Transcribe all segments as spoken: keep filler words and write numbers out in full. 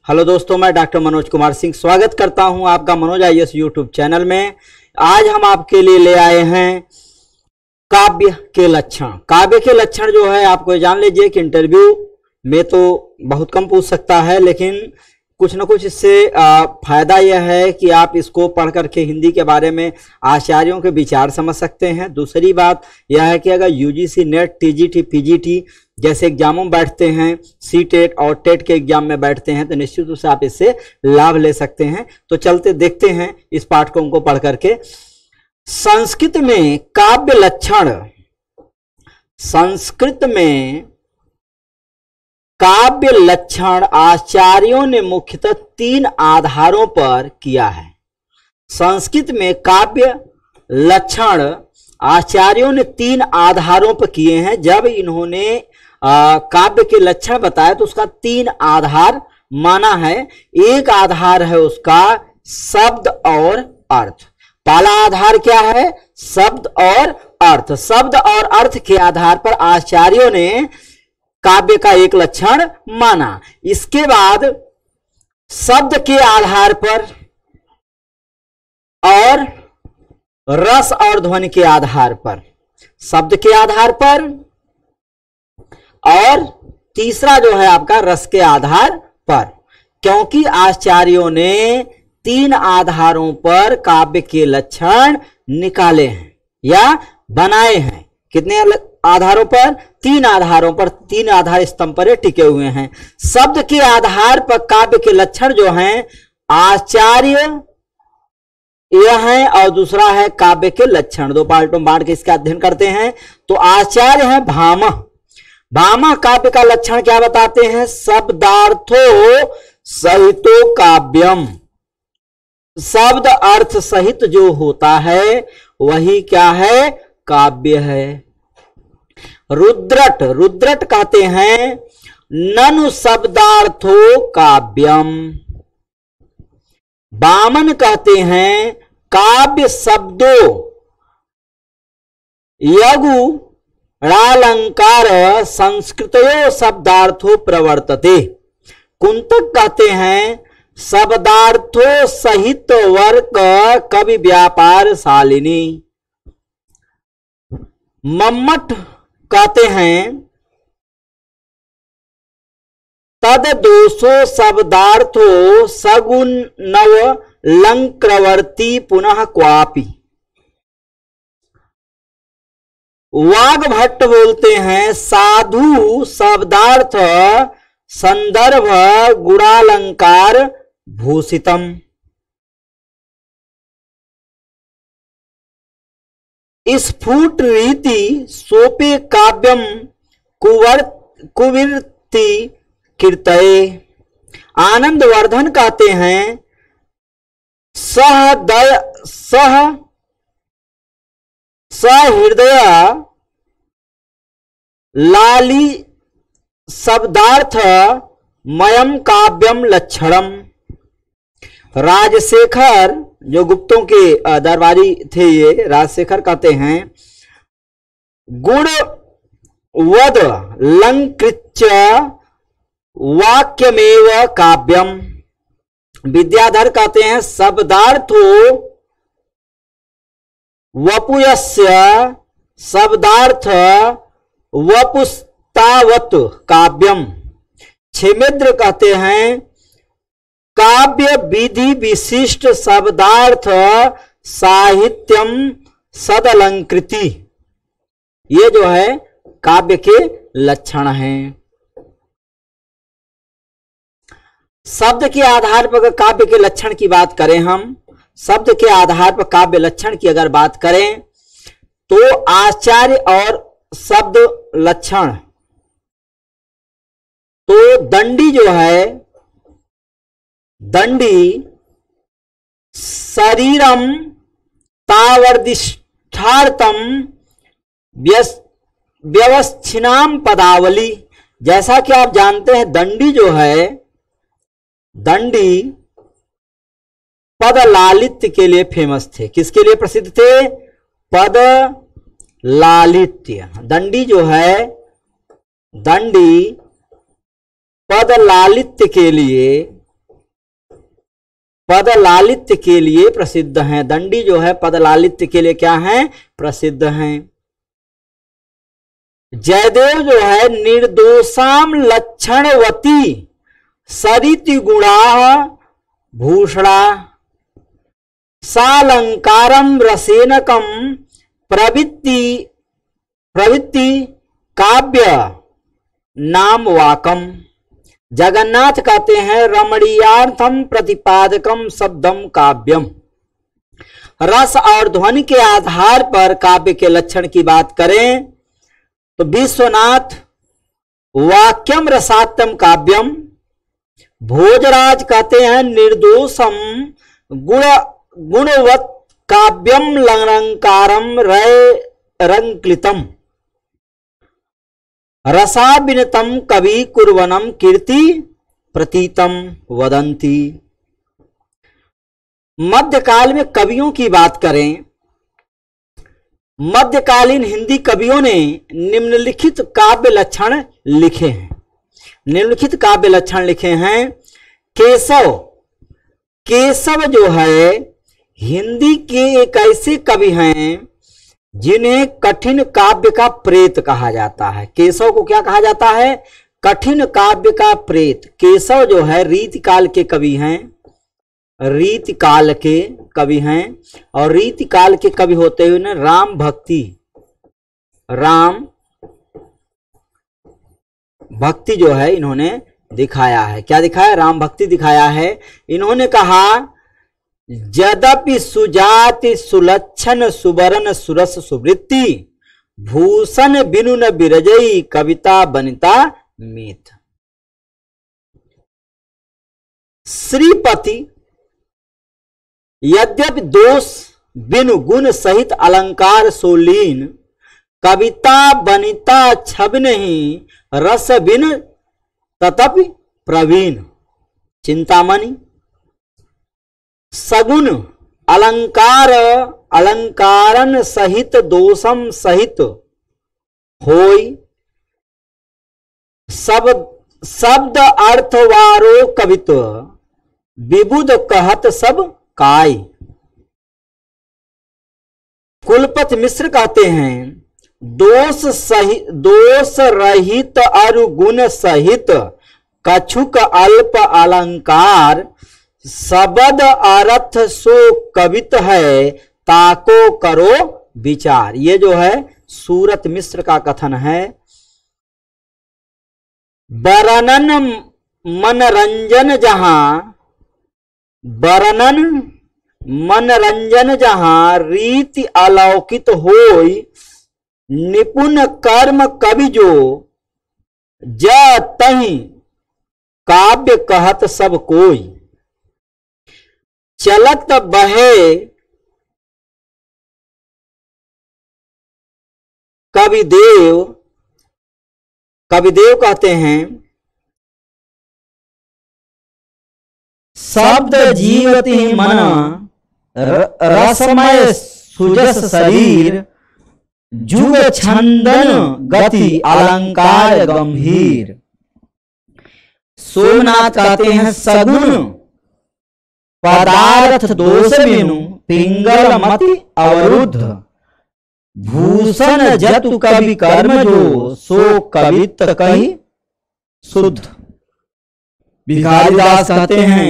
Hello दोस्तों, मैं doctor Manoj Kumar Singh स्वागत करता हूं आपका Manoj I A S YouTube channel में। आज हम आपके लिए ले आए हैं काव्य के लक्षण। काव्य के लक्षण जो है आपको जान लीजिए कि इंटरव्यू में तो बहुत कम पूछ सकता है, लेकिन कुछ ना कुछ इससे फायदा यह है कि आप इसको पढ़ करके हिंदी के बारे में आचार्यों के विचार समझ सकते हैं। दूसरी बात यह है कि अगर U G C, NET, T G T, P G T जैसे एग्जामों में बैठते हैं, सी टेट और टेट के एग्जाम में बैठते हैं, तो निश्चित रूप से आप इससे लाभ ले सकते हैं। तो चलते देखते हैं इस पाठ को उनको पढ़ करके। संस्कृत में काव्य लक्षण, संस्कृत में काव्य लक्षण आचार्यों ने मुख्यतः तीन आधारों पर किया है। संस्कृत में काव्य लक्षण आचार्यों ने तीन आधारों पर किए हैं। जब इन्होंने काव्य के लक्षण बताए तो उसका तीन आधार माना है। एक आधार है उसका शब्द और अर्थ। पहला आधार क्या है? शब्द और अर्थ। शब्द और अर्थ के आधार पर आचार्यों ने काव्य का एक लक्षण माना। इसके बाद शब्द के आधार पर और रस और ध्वनि के आधार पर, शब्द के आधार पर और तीसरा जो है आपका रस के आधार पर। क्योंकि आचार्यों ने तीन आधारों पर काव्य के लक्षण निकाले हैं या बनाए हैं। कितने आधारों पर? तीन आधारों पर, तीन आधार स्तंभ पर टिके हुए हैं। शब्द के आधार पर काव्य के लक्षण जो हैं आचार्य यह है और दूसरा है काव्य के लक्षण। दो पार्टों में बांट के इसका अध्ययन करते हैं। तो आचार्य है भामह। भामह काव्य का लक्षण क्या बताते हैं? शब्दार्थो सहितो काव्यम। शब्द अर्थ सहित जो होता है वही क्या है? काव्य है। रुद्रट, रुद्रट कहते हैं ननु शब्दार्थो काव्यम। वामन कहते हैं काव्य शब्दों यगु ळालंकार संस्कृतयो शब्दार्थो प्रवर्तते। कुंतक कहते हैं शब्दार्थो सहित वर्क कवि व्यापार शालिनी। मम्मट कहते हैं तद दोषो शब्दार्थो सगुण नव लंक्रवर्ती पुनः क्वापि। वाग्भट्ट बोलते हैं साधु शब्दार्थ संदर्भ गुणालंकार भूषितम। स्फुट रीति सोपे काव्यम कुवर कुविर्ति कीर्तये। आनंद वर्धन कहते हैं सहदय सह सहृदय लाली शब्दार्थ मयम काव्यम लक्षणम। राजशेखर, जो गुप्तों के दरबारी थे, ये राजशेखर कहते हैं गुण वद लंकृच्य वाक्यमेव काव्यम। विद्याधर कहते हैं शब्दार्थो वपुयस्य शब्दार्थ वपुस्तावत काव्यम। क्षेमेद्र कहते हैं काव्य विधि विशिष्ट शब्दार्थ साहित्यम सदलंकृति। ये जो है काव्य के लक्षण हैं। शब्द के आधार पर काव्य के लक्षण की बात करें, हम शब्द के आधार पर काव्य लक्षण की अगर बात करें तो आचार्य और शब्द लक्षण, तो दंडी जो है, दंडी शरीरम तावर्दिष्ठार्थम व्यवस्थिनाम पदावली। जैसा कि आप जानते हैं दंडी जो है, दंडी पद लालित्य के लिए फेमस थे। किसके लिए प्रसिद्ध थे? पद लालित्य। दंडी जो है, दंडी पद लालित्य के लिए पद लालित्य के लिए प्रसिद्ध हैं। दंडी जो है पद लालित्य के लिए क्या है? प्रसिद्ध हैं। जयदेव जो है निर्दोषाम लक्षणवती सरिति गुणा भूषणा सालंकारम रसेनकम प्रवृत्ति प्रवृत्ति काव्य नाम वाकम। जगन्नाथ कहते हैं रमणीयार्थम प्रतिपादकम शब्दम काव्यम। रस और ध्वनि के आधार पर काव्य के लक्षण की बात करें तो विश्वनाथ वाक्यम रसात्म काव्यम। भोजराज कहते हैं निर्दोषम गुण गुणवत् काव्यम लंकारम रय रंक्लितम रसाविनतम कवि कुर्वनम कीर्ति प्रतीतम वदंती। मध्यकाल में कवियों की बात करें, मध्यकालीन हिंदी कवियों ने निम्नलिखित काव्य लक्षण लिखे हैं। निम्नलिखित काव्य लक्षण लिखे हैं। केशव, केशव जो है हिंदी के एक ऐसे कवि हैं जिन्हें कठिन काव्य का प्रेत कहा जाता है। केशव को क्या कहा जाता है? कठिन काव्य का प्रेत। केशव जो है रीतिकाल के कवि हैं, रीतिकाल के कवि हैं। और रीतिकाल के कवि होते हुए ना राम भक्ति, राम भक्ति जो है इन्होंने दिखाया है। क्या दिखाया? राम भक्ति दिखाया है। इन्होंने कहा यद्यपि सुजाति सुलक्षण सुवर्ण सुरस सुवृत्ति भूषण बिनु न बिरजई कविता बनिता मीत। श्रीपति यद्यपि दोष बिनु गुण सहित अलंकार सोलीन कविता बनिता छब नहीं रस बिन ततपि प्रवीण। चिंतामणि सगुण अलंकार अलंकारन सहित दोषम सहित होई सब शब्द अर्थवारो कवित्व विबुध कहत सब काय। कुलपति मिश्र कहते हैं दोष सहित दोष रहित अरु गुण सहित कछुक अल्प अलंकार शब्द अर्थ सो कवित है ताको करो विचार। ये जो है सूरत मिश्र का कथन है। वर्णन मनरंजन जहां वर्णन मनरंजन जहां रीति अलौकित होई निपुण कर्म कवि जो ज तहि काव्य कहत सब कोई। चलत बहे कविदेव, कविदेव कहते हैं शब्द जीवति मन रसमय सुजस शरीर जुग छंदन गति अलंकार गंभीर। सोमनाथ कहते हैं सगुण पदार्थ दोष बिनु पिंगल मति अवरुद्ध भूषण जतु कवि कर्म जो सो कवित कही शुद्ध। भिखारी दास कहते हैं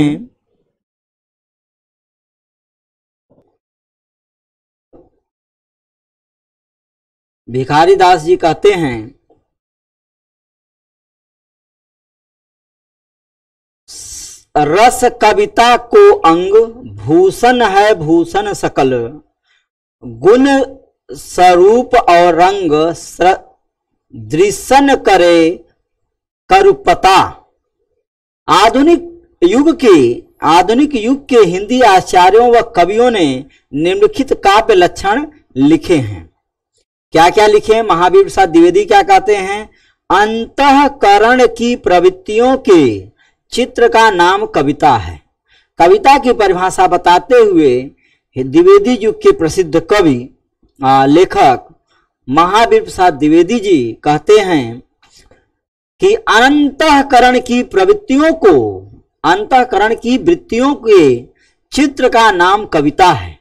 भिखारी दास जी कहते हैं रस कविता को अंग भूषण है भूषण सकल गुण स्वरूप और रंग दृशन करे करुपता। आधुनिक युग के आधुनिक युग के हिंदी आचार्यों व कवियों ने निम्नलिखित काव्य लक्षण लिखे हैं। क्या क्या लिखे हैं? महावीर प्रसाद द्विवेदी क्या कहते हैं? अंतःकरण की प्रवृत्तियों के चित्र का नाम कविता है। कविता की परिभाषा बताते हुए द्विवेदी युग के प्रसिद्ध कवि लेखक महावीर प्रसाद द्विवेदी जी कहते हैं कि अंतःकरण की प्रवृत्तियों को अंतःकरण की वृत्तियों के चित्र का नाम कविता है।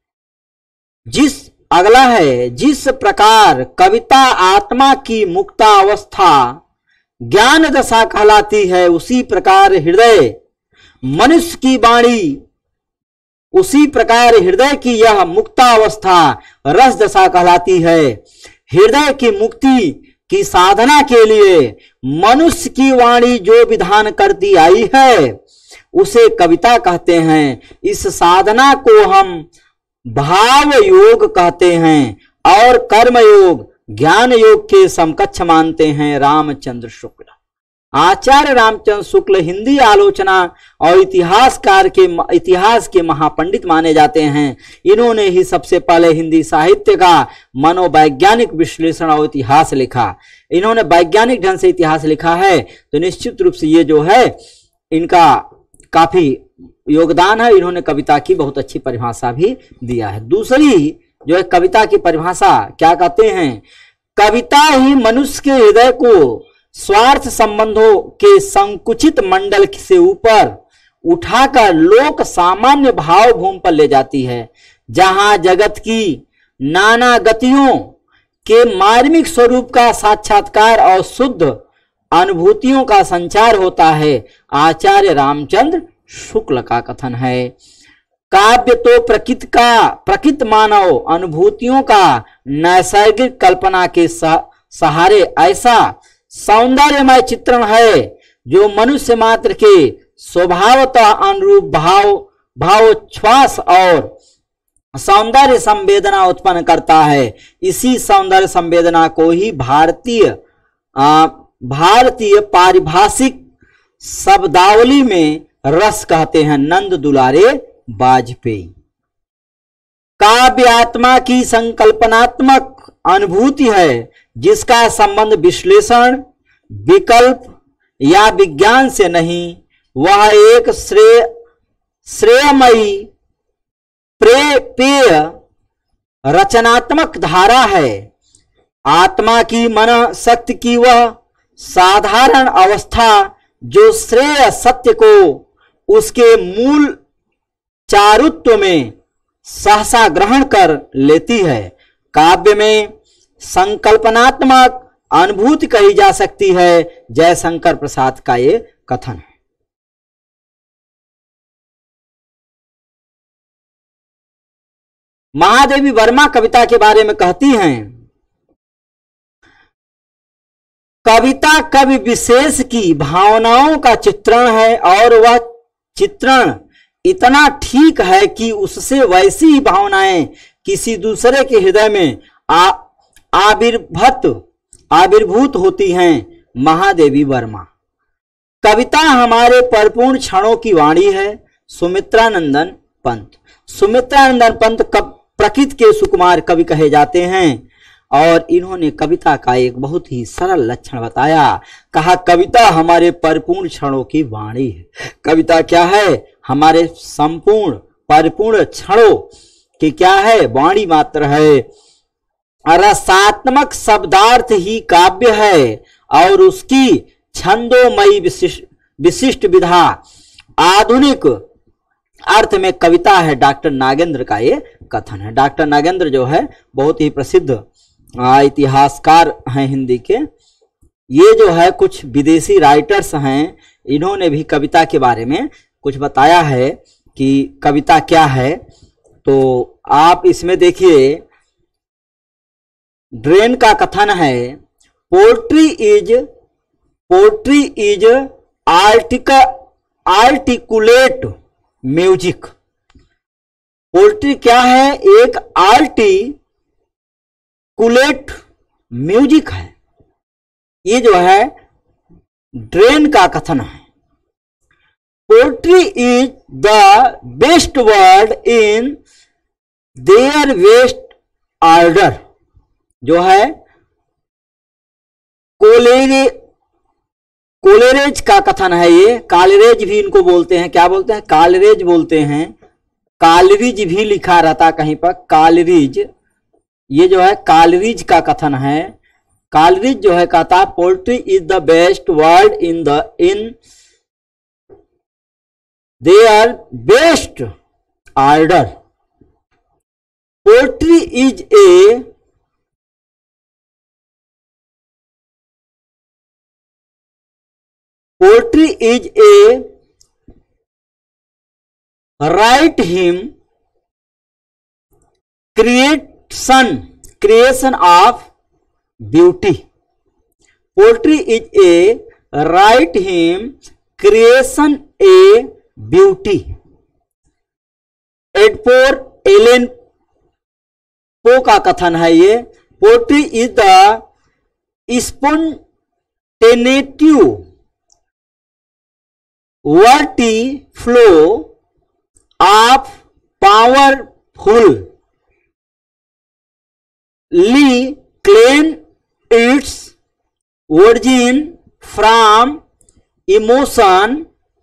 जिस अगला है, जिस प्रकार कविता आत्मा की मुक्तावस्था ज्ञान दशा कहलाती है, उसी प्रकार हृदय मनुष्य की वाणी, उसी प्रकार हृदय की यह मुक्तावस्था रस दशा कहलाती है। हृदय की मुक्ति की साधना के लिए मनुष्य की वाणी जो विधान करती आई है उसे कविता कहते हैं। इस साधना को हम भाव योग कहते हैं और कर्म योग ज्ञान योग के समकक्ष मानते हैं। रामचंद्र शुक्ल, आचार्य रामचंद्र शुक्ल हिंदी आलोचना और इतिहासकार के इतिहास के महापंडित माने जाते हैं। इन्होंने ही सबसे पहले हिंदी साहित्य का मनोवैज्ञानिक विश्लेषण और इतिहास लिखा। इन्होंने वैज्ञानिक ढंग से इतिहास लिखा है, तो निश्चित रूप से ये जो है इनका काफी योगदान है। इन्होंने कविता की बहुत अच्छी परिभाषा भी दिया है। दूसरी जो है कविता की परिभाषा क्या कहते हैं, कविता ही मनुष्य के हृदय को स्वार्थ संबंधों के संकुचित मंडल से ऊपर उठाकर लोक सामान्य भाव भूमि पर ले जाती है, जहां जगत की नाना गतियों के मार्मिक स्वरूप का साक्षात्कार और शुद्ध अनुभूतियों का संचार होता है। आचार्य रामचंद्र शुक्ल का कथन है। काव्य तो प्रकृति का प्रकृत मानव अनुभूतियों का नैसर्गिक कल्पना के सहारे ऐसा सौंदर्यमय चित्रण है जो मनुष्य मात्र के स्वभावतः अनुरूप भाव भावोच्छ्वास और सौंदर्य संवेदना उत्पन्न करता है। इसी सौंदर्य संवेदना को ही भारतीय भारतीय पारिभाषिक शब्दावली में रस कहते हैं। नंद दुलारे वाजपेयी। काव्य आत्मा की संकल्पनात्मक अनुभूति है जिसका संबंध विश्लेषण, विकल्प या विज्ञान से नहीं। वह एक श्रेय श्रेयमयी प्रेय रचनात्मक धारा है। आत्मा की मन शक्ति की वह साधारण अवस्था जो श्रेय सत्य को उसके मूल चारुत्व में सहसा ग्रहण कर लेती है। काव्य में संकल्पनात्मक अनुभूति कही जा सकती है। जयशंकर प्रसाद का ये कथन है। महादेवी वर्मा कविता के बारे में कहती हैं, कविता कवि विशेष की भावनाओं का चित्रण है और वह चित्रण इतना ठीक है कि उससे वैसी ही भावनाएं किसी दूसरे के हृदय में आ आविर्भूत आविर्भूत होती हैं। महादेवी वर्मा। कविता हमारे परिपूर्ण क्षणों की वाणी है। सुमित्रानंदन पंत। सुमित्रानंदन पंत प्रकृति के सुकुमार कवि कहे जाते हैं और इन्होंने कविता का एक बहुत ही सरल लक्षण बताया। कहा कविता हमारे परिपूर्ण क्षणों की वाणी है। कविता क्या है? हमारे संपूर्ण परिपूर्ण क्षणों की क्या है? वाणी मात्र है। रसात्मक शब्दार्थ ही काव्य है और उसकी छंदोमयी विशिष्ट विशिष्ट विधा आधुनिक अर्थ में कविता है। डॉक्टर नागेंद्र का ये कथन है। डॉक्टर नागेंद्र जो है बहुत ही प्रसिद्ध इतिहासकार हैं हिंदी के। ये जो है कुछ विदेशी राइटर्स हैं, इन्होंने भी कविता के बारे में कुछ बताया है कि कविता क्या है। तो आप इसमें देखिए, ड्रेन का कथन है, poetry is poetry is artic articulate music. Poetry क्या है? एक आर्टिकुलेट म्यूजिक है। ये जो है ड्रेन का कथन है। Poetry is the best word in their best order. जो है कोलेरे कोलेरेज का कथन है। ये कालरेज भी इनको बोलते हैं। क्या बोलते हैं? कालरेज बोलते हैं। कालरीज भी लिखा रहता कहीं पर, कालरीज। ये जो है कालरीज का कथन है। कालरीज जो है कहता poetry is the best word in the in their best order. Poetry is a poetry is a rhythmic creation creation of beauty. Poetry is a rhythmic creation a beauty. Edgar Allan Poe का कथन है ये। Poetry is the spontaneity overflow of powerfully claim its origin from emotion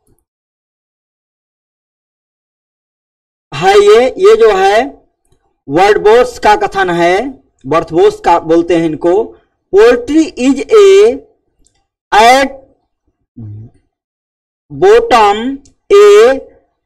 है ये ये जो है वर्डबोस का कथन है, बर्थबोस का बोलते हैं इनको। Poetry is a at bottom a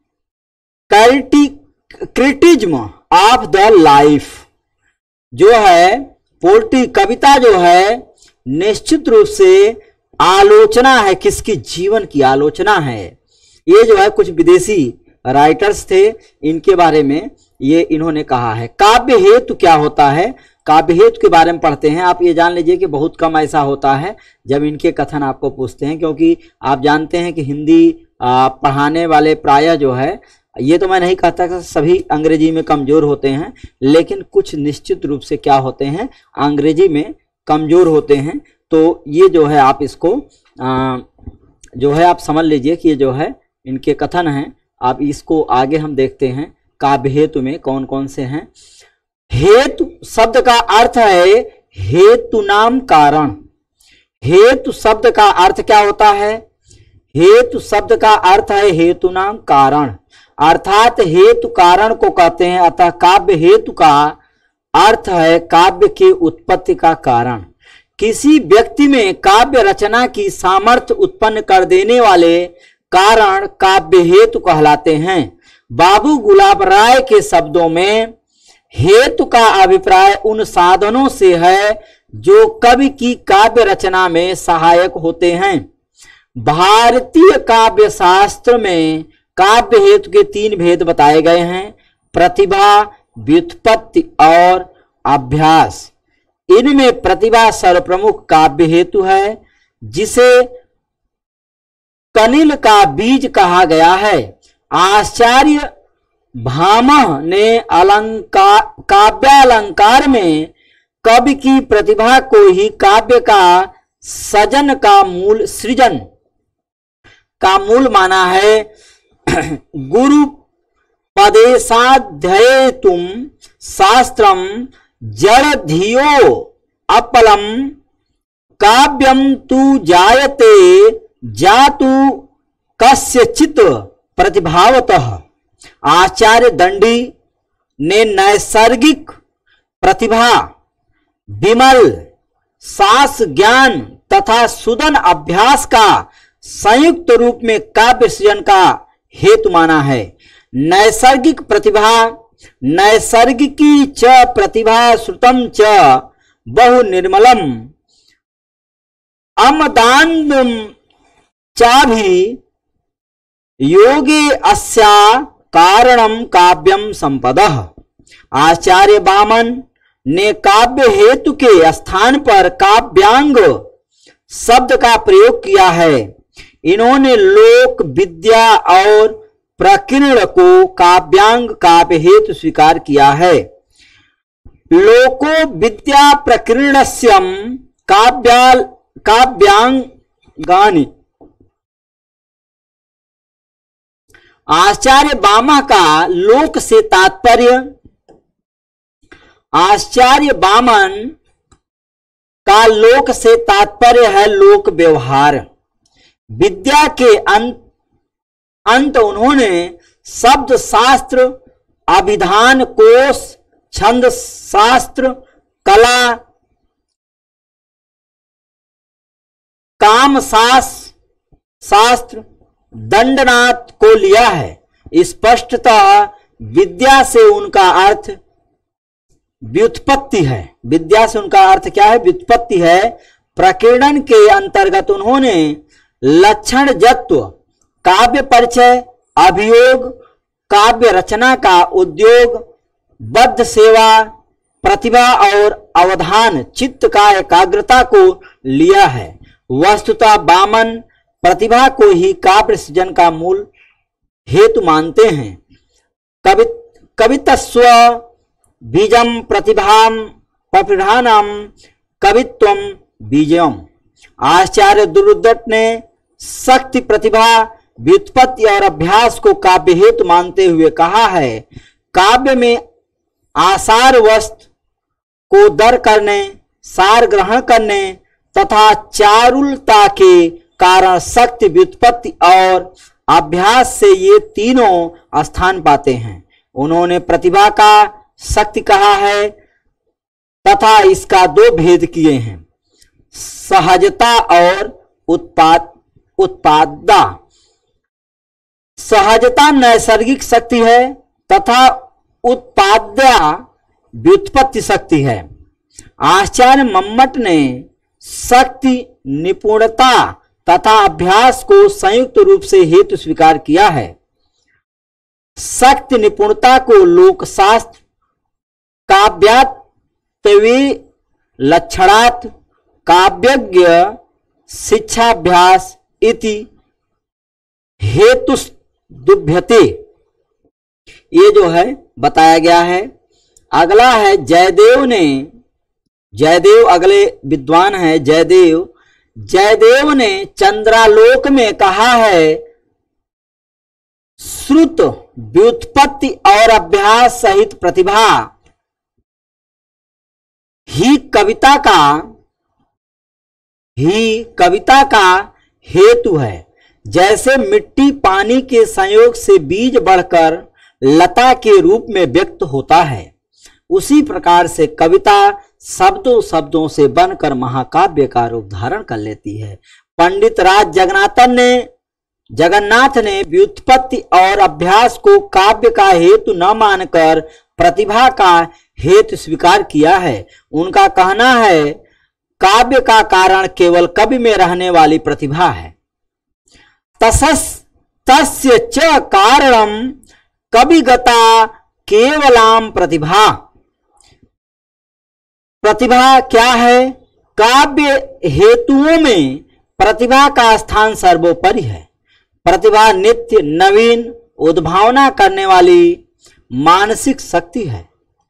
criticism of the life. जो है पोएट्री कविता जो है निश्चित रूप से आलोचना है, किसकी? जीवन की आलोचना है। ये जो है कुछ विदेशी राइटर्स थे, इनके बारे में ये इन्होंने कहा है। काव्य हेतु क्या होता है? काव्य हेतु के बारे में पढ़ते हैं। आप ये जान लीजिए कि बहुत कम ऐसा होता है जब इनके कथन आपको पूछते हैं, क्योंकि आप जानते हैं कि हिंदी पढ़ाने वाले प्रायः जो है, ये तो मैं नहीं कहता कि सभी अंग्रेजी में कमजोर होते हैं, लेकिन कुछ निश्चित रूप से क्या होते हैं, अंग्रेजी में कमजोर होते हैं। तो ये जो है आप इसको आ, जो है आप समझ लीजिए कि ये जो है इनके कथन हैं। आप इसको आगे हम देखते हैं काव्य हेतु में कौन कौन से हैं। हेतु शब्द का अर्थ है हेतु नाम कारण। हेतु शब्द का अर्थ क्या होता है? हेतु शब्द का अर्थ है हेतु नाम कारण, अर्थात हेतु कारण को कहते हैं। अतः काव्य हेतु का अर्थ है काव्य की उत्पत्ति का कारण। किसी व्यक्ति में काव्य रचना की सामर्थ्य उत्पन्न कर देने वाले कारण काव्य हेतु कहलाते हैं। बाबू गुलाब राय के शब्दों में हेतु का अभिप्राय उन साधनों से है जो कवि की काव्य रचना में सहायक होते हैं। भारतीय काव्य शास्त्र में काव्य हेतु के तीन भेद बताए गए हैं: प्रतिभा, व्युत्पत्ति और अभ्यास। इनमें प्रतिभा सर्वप्रमुख काव्य हेतु है, जिसे कनिल का बीज कहा गया है। आचार्य भामह ने अलंकार काव्यालंकार में कवि की प्रतिभा को ही काव्य का सृजन का मूल सृजन का मूल माना है। गुरु पदेशाध्येतुम शास्त्रम जड़ धियो अपलम काव्यम तु जायते जातु कस्यचित् प्रतिभावतः। आचार्य दंडी ने नैसर्गिक प्रतिभा, विमल शास ज्ञान तथा सुदन अभ्यास का संयुक्त रूप में काव्य सृजन का हेतु माना है। नैसर्गिक प्रतिभा, नैसर्गिकी च प्रतिभा श्रुतम च बहु निर्मलम अमदान्दुम चाभि योगे अस्या कारणम काव्यम संपदः। आचार्य वामन ने काव्य हेतु के स्थान पर काव्यांग शब्द का प्रयोग किया है। इन्होंने लोक विद्या और प्रकीर्ण को काव्यांग काव्य हेतु स्वीकार किया है। लोको विद्या प्रकीर्णस्यम काव्याल काव्यांगानि। आचार्य वामन का लोक से तात्पर्य आचार्य वामन का लोक से तात्पर्य है लोक व्यवहार। विद्या के अंत अंत उन्होंने शब्द शास्त्र, अभिधान कोश, छंद शास्त्र, कला, काम शास्त्र, दंडनाथ को लिया है। स्पष्टतः विद्या से उनका अर्थ व्युत्पत्ति है। विद्या से उनका अर्थ क्या है? व्युत्पत्ति है। प्रकीर्णन के अंतर्गत उन्होंने लक्षण जत्व, काव्य परिचय, अभियोग, काव्य रचना का उद्योग, बद्ध सेवा, प्रतिभा और अवधान, चित्त का एकाग्रता को लिया है। वस्तुतः वामन प्रतिभा को ही काव्य सृजन का मूल हेतु मानते हैं। कवि कवितस्व बीजम प्रतिभाम प्रपिधानम कवित्वम बीजम। आचार्य दुर्लभ ने शक्ति, प्रतिभा, व्युत्पत्ति और अभ्यास को काव्य हेतु मानते हुए कहा है, काव्य में आसार वस्तु को दर करने, सार ग्रहण करने तथा चारुलता के कारण शक्ति, व्युत्पत्ति और अभ्यास से ये तीनों स्थान पाते हैं। उन्होंने प्रतिभा का शक्ति कहा है तथा इसका दो भेद किए हैं, सहजता और उत्पाद उत्पादता। सहजता नैसर्गिक शक्ति है तथा उत्पाद्या व्युत्पत्ति शक्ति है। आचार्य मम्मट ने शक्ति, निपुणता तथा अभ्यास को संयुक्त रूप से हेतु स्वीकार किया है। शक्ति निपुणता को लोकशास्त्र काव्यात्वे लक्षणात् काव्यज्ञ शिक्षाभ्यास इति हेतुस्तुभ्यते, ये जो है बताया गया है। अगला है जयदेव ने, जयदेव अगले विद्वान है जयदेव। जयदेव ने चंद्रालोक में कहा है, श्रुत, व्युत्पत्ति और अभ्यास सहित प्रतिभा ही कविता का ही कविता का हेतु है। जैसे मिट्टी पानी के संयोग से बीज बढ़कर लता के रूप में व्यक्त होता है, उसी प्रकार से कविता शब्दों शब्दों से बनकर महाकाव्य का रूप धारण कर लेती है। पंडित राज जगन्नाथन ने जगन्नाथ ने व्युत्पत्ति और अभ्यास को काव्य का हेतु न मानकर प्रतिभा का हेतु स्वीकार किया है। उनका कहना है, काव्य का कारण केवल कवि में रहने वाली प्रतिभा है। तसस् तस्य च कारणम कविगता केवलाम प्रतिभा। प्रतिभा क्या है? काव्य हेतुओं में प्रतिभा का स्थान सर्वोपरि है। प्रतिभा नित्य नवीन उद्भावना करने वाली मानसिक शक्ति है।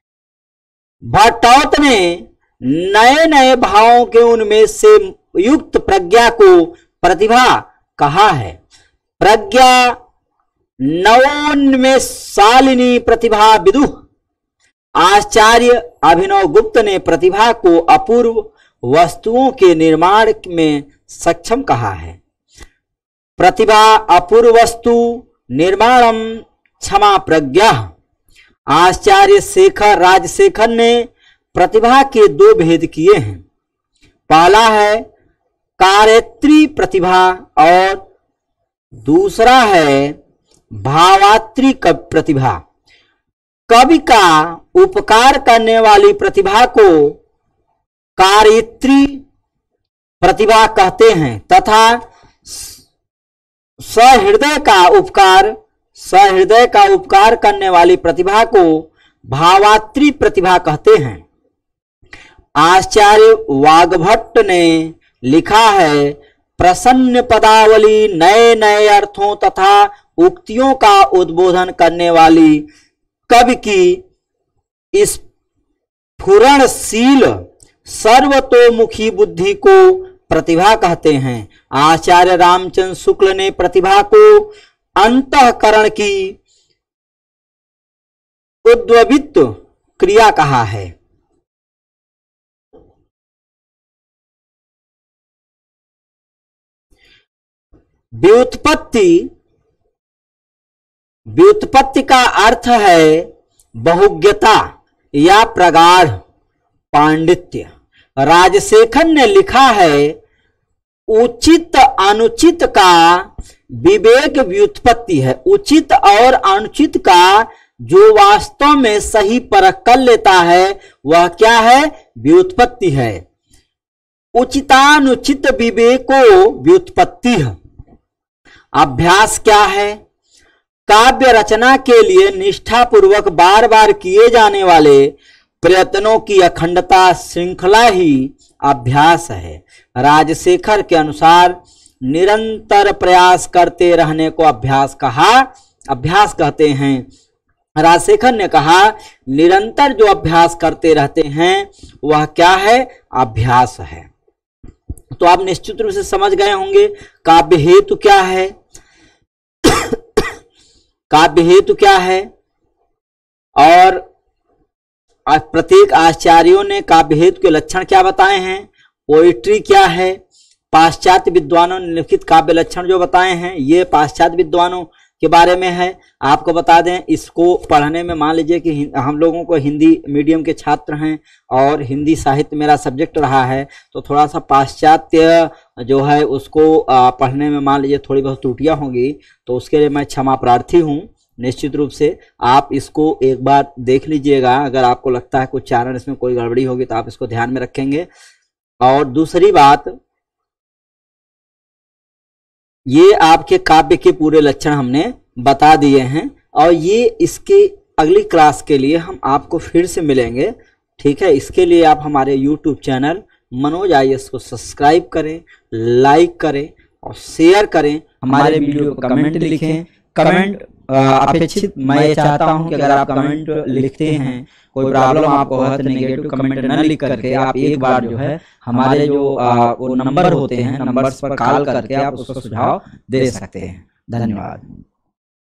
भट्टौत ने नए नए भावों के उनमें से युक्त प्रज्ञा को प्रतिभा कहा है। प्रज्ञा नवोन्मेष शालिनी प्रतिभा विदुः। आचार्य अभिनव गुप्त ने प्रतिभा को अपूर्व वस्तुओं के निर्माण में सक्षम कहा है। प्रतिभा अपूर्व वस्तु निर्माणम क्षमा प्रज्ञा। आचार्य शेखर राजशेखर ने प्रतिभा के दो भेद किए हैं। पहला है कार्यत्री प्रतिभा और दूसरा है भावात्री प्रतिभा। कवि का उपकार करने वाली प्रतिभा को कार्यत्री प्रतिभा कहते हैं तथा सहृदय का उपकार सहृदय का उपकार करने वाली प्रतिभा को भावात्री प्रतिभा कहते हैं। आचार्य वाग्भट्ट ने लिखा है, प्रसन्न पदावली नए नए अर्थों तथा उक्तियों का उद्बोधन करने वाली कवि की स्फुरणशील सर्वतोमुखी बुद्धि को प्रतिभा कहते हैं। आचार्य रामचंद्र शुक्ल ने प्रतिभा को अंतःकरण की उद्ववित क्रिया कहा है। व्युत्पत्ति व्युत्पत्ति का अर्थ है बहुज्ञता या प्रगाढ़ पांडित्य। राजशेखर ने लिखा है, उचित अनुचित का विवेक व्युत्पत्ति है। उचित और अनुचित का जो वास्तव में सही परख कर लेता है वह क्या है? व्युत्पत्ति है। उचितानुचित विवेको व्युत्पत्ति है। अभ्यास क्या है? काव्य रचना के लिए निष्ठापूर्वक बार बार किए जाने वाले प्रयत्नों की अखंडता श्रृंखला ही अभ्यास है। राजशेखर के अनुसार निरंतर प्रयास करते रहने को अभ्यास कहा अभ्यास कहते हैं। राजशेखर ने कहा निरंतर जो अभ्यास करते रहते हैं वह क्या है? अभ्यास है। तो आप निश्चित रूप से समझ गए होंगे काव्य हेतु क्या है। काव्य हेतु क्या है और प्रत्येक आचार्यों ने काव्य हेतु के लक्षण क्या बताए हैं। पोइट्री क्या है, पाश्चात्य विद्वानों ने लिखित काव्य लक्षण जो बताए हैं ये पाश्चात्य विद्वानों के बारे में है। आपको बता दें इसको पढ़ने में मान लीजिए कि हम लोगों को हिंदी मीडियम के छात्र हैं और हिंदी साहित्य मेरा सब्जेक्ट रहा है, तो थोड़ा सा पाश्चात्य जो है उसको पढ़ने में मान लीजिए थोड़ी बहुत त्रुटियां होंगी, तो उसके लिए मैं क्षमा प्रार्थी हूँ। निश्चित रूप से आप इसको एक बार देख लीजिएगा, अगर आपको लगता है कुछ चरण इसमें कोई गड़बड़ी होगी तो आप इसको ध्यान में रखेंगे। और दूसरी बात, ये आपके काव्य के पूरे लक्षण हमने बता दिए हैं और ये इसके अगली क्लास के लिए हम आपको फिर से मिलेंगे, ठीक है। इसके लिए आप हमारे YouTube channel Manoj I A S को सब्सक्राइब करें, लाइक करें और शेयर करें। हमारे वीडियो को कमेंट लिखें। कमेंट अपेक्षित मैं ये चाहता हूं कि अगर आप कमेंट लिखते हैं, कोई प्रॉब्लम आपको है तो नेगेटिव कमेंट न लिख करके आप एक बार जो है हमारे जो आ, वो नंबर होते हैं, नंबर्स पर कॉल करके आप उसको सुझाव दे सकते हैं। धन्यवाद।